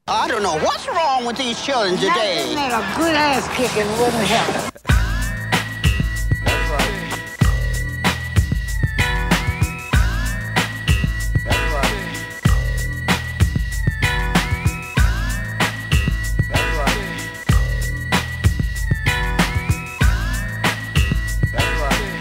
I don't know what's wrong with these children today. Nothing that a good ass kicking wouldn't help. That's right. That's right. That's right. That's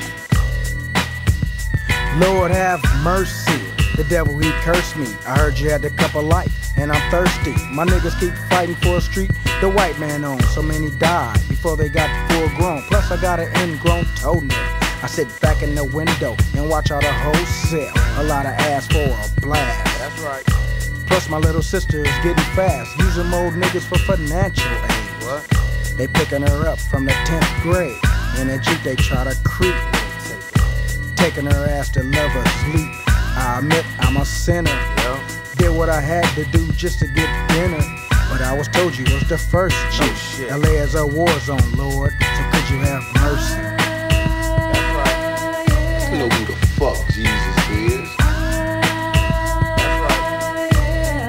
right. Lord have mercy. The devil, he cursed me. I heard you had the cup of life, and I'm thirsty. My niggas keep fighting for a street the white man owns. So many died before they got full grown. Plus I got an ingrown toenail. I sit back in the window and watch all the hoes sell. A lot of ass for a blast. That's right. Plus my little sister is getting fast, using old niggas for financial aid. What? They picking her up from the 10th grade. In a Jeep they try to creep. Taking her ass to love her sleep. I admit I'm a sinner. Yeah. Did what I had to do just to get dinner. But I was told you was the first G. No shit. LA is a war zone, Lord. So could you have mercy? That's right. You know who the fuck Jesus is. That's right.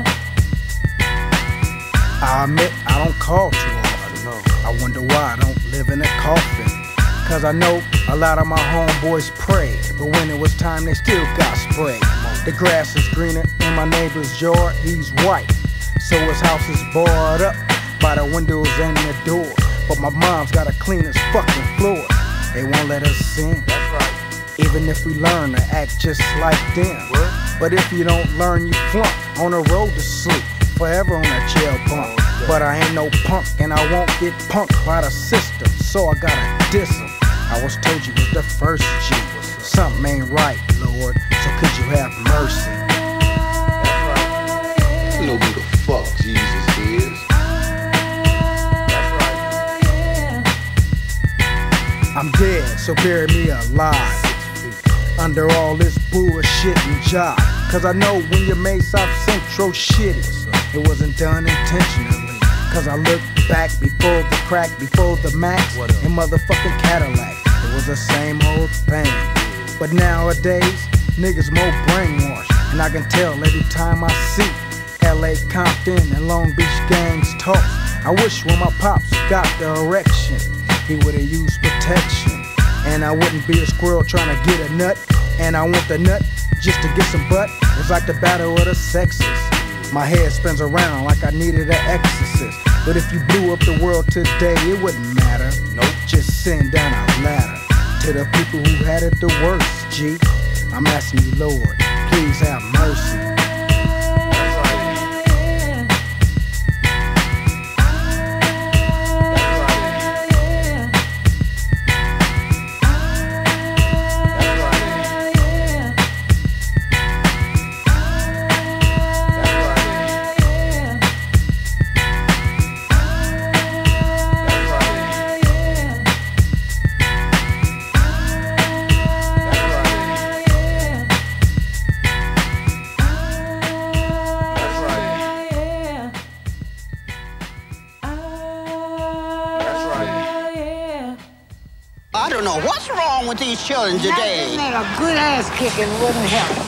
I admit I don't call too often. No. I wonder why I don't live in a coffin. Cause I know a lot of my homeboys prayed, but when it was time they still got sprayed. The grass is greener in my neighbor's yard, he's white. So his house is barred up by the windows and the doors. But my mom's gotta clean his fucking floors. They won't let us in, That's right. even if we learn to act just like them. What? But if you don't learn, you flunk on the road to sleep, forever on that jail bunk. But I ain't no punk, and I won't get punked by the system, so I gotta diss him. I was told you was the first G. Something ain't right, Lord, so could you have mercy? That's right. You know who the fuck Jesus is. That's right. I'm dead, so bury me alive, under all this bullshit and jive. Cause I know when you made South Central shitty, it wasn't done intentionally. Cause I look back before the crack, before the Max, and motherfucking Cadillac. It was the same old thing. But nowadays, niggas more brainwashed. And I can tell every time I see LA, Compton, and Long Beach gangs talk. I wish when my pops got the erection, he would've used protection. And I wouldn't be a squirrel trying to get a nut. And I want the nut just to get some butt. It's like the battle of the sexes. My head spins around like I needed an exorcist. But if you blew up the world today, it wouldn't matter. Nope. Just send down a ladder to the people who had it the worst, G. I'm asking you, Lord, please have mercy. I don't know what's wrong with these children today. Nothing that a good ass kicking wouldn't help.